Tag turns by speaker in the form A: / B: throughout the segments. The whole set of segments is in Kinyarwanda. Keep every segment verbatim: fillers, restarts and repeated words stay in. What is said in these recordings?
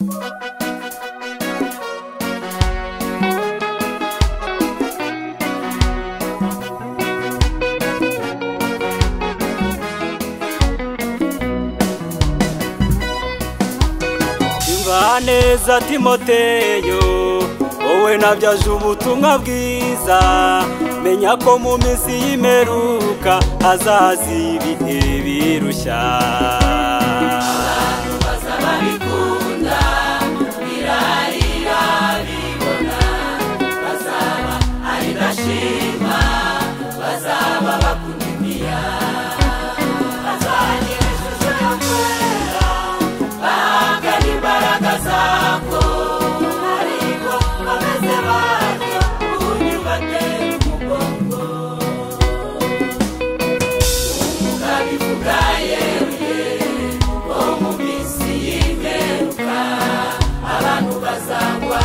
A: Neza Timoteyo wowe nabyaje ubutumwa bwiza menya ko mu minsi y'imperuka hazaza ibihe birushya
B: abantu bazaba bikunda birarira bibona bazaba ari ndashima bazaba bakundimira zako ariko bameze batyo unyubate umugongo umugabivuga yewe wo mu minsi y'imperuka abantu bazagwa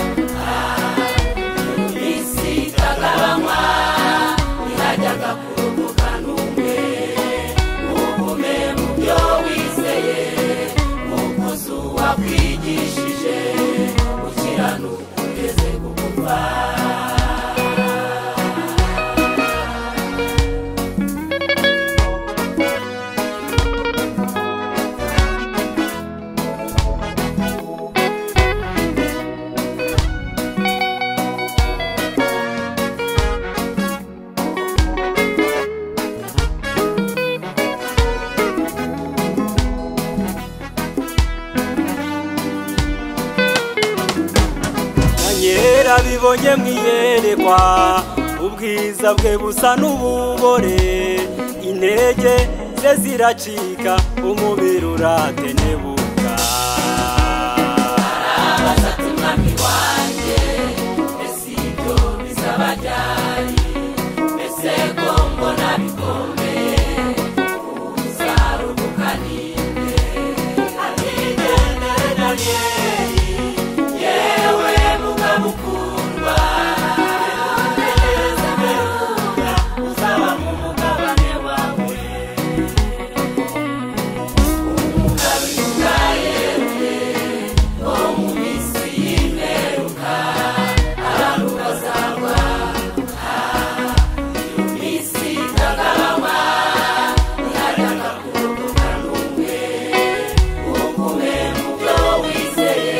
B: iminsi itagabanywa ihajyaga kurubuka n'umwe ugume mu byo wizeye umukozi wakwigishije ukiranuka ugeze ku gupfa
A: bibonye mwiyerekwa ubwiza bwe busa n'ububore intege ze ziracika umubiri uratenebuka
B: arabashatse umwami wanjye ese ibyo bizaba ryari ese ko mbona bikomeye uzaruhuka ninde atigendere Daniyeli yewe mukundwa tegereza imperuka uzaba mu mugabane wawe umugabivuga yewe wo mu minsi y'imperuka abantu bazagwa iyo minsi itagabanywa ihajyaga kurubuka n'umwe ugume mu byo wizeye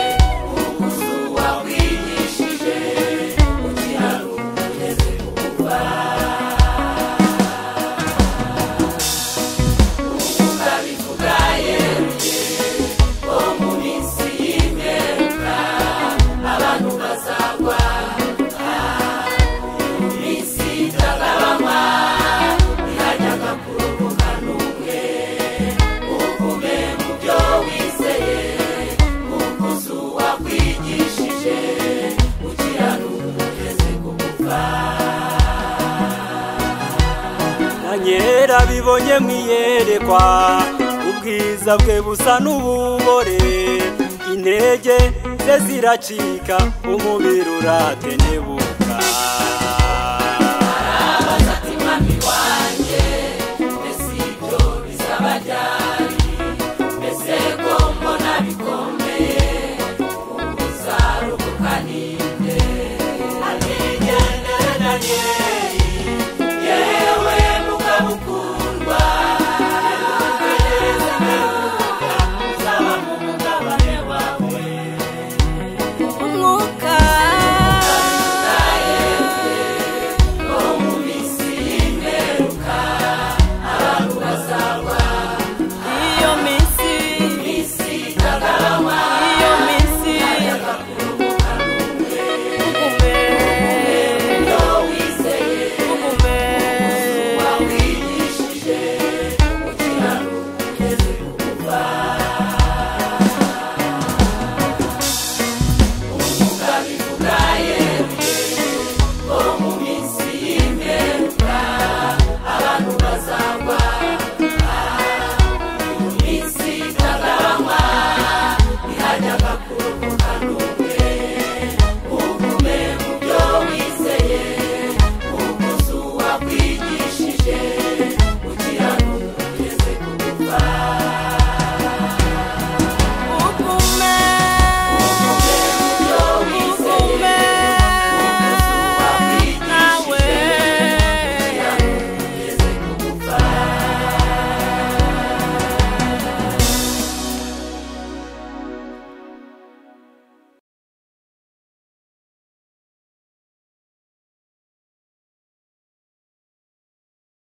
A: Nyera bibonye mwiyerekwa ubwiza bwe busa n'ububore intege ze ziracika umubiri uratenebuka